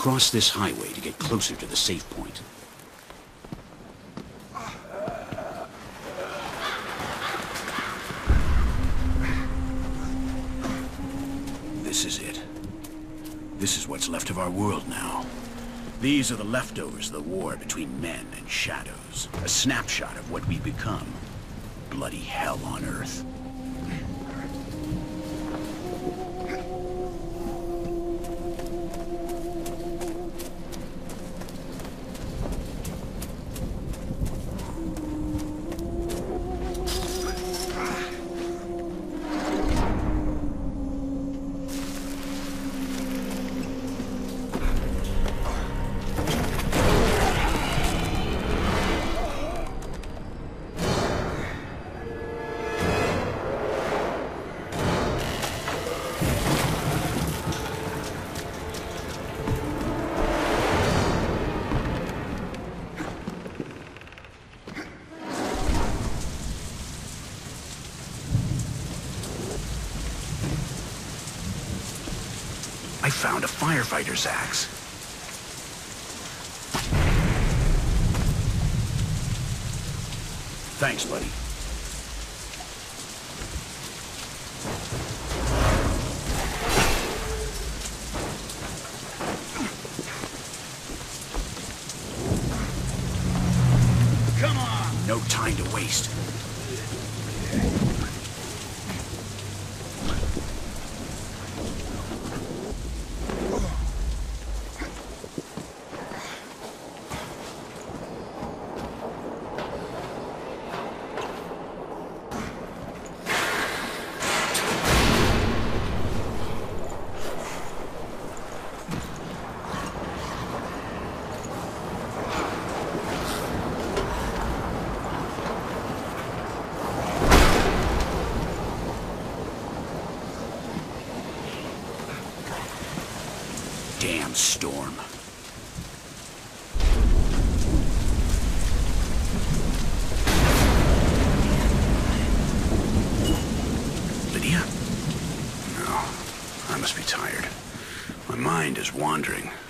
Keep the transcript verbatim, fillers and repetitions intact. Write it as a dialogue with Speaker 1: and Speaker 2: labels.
Speaker 1: cross this highway to get closer to the safe point. This is it. This is what's left of our world now. These are the leftovers of the war between men and shadows. A snapshot of what we've become. Bloody hell on Earth. I found a firefighter's axe. Thanks, buddy. Come on! No time to waste. Damn storm. Lydia? No, I must be tired. My mind is wandering.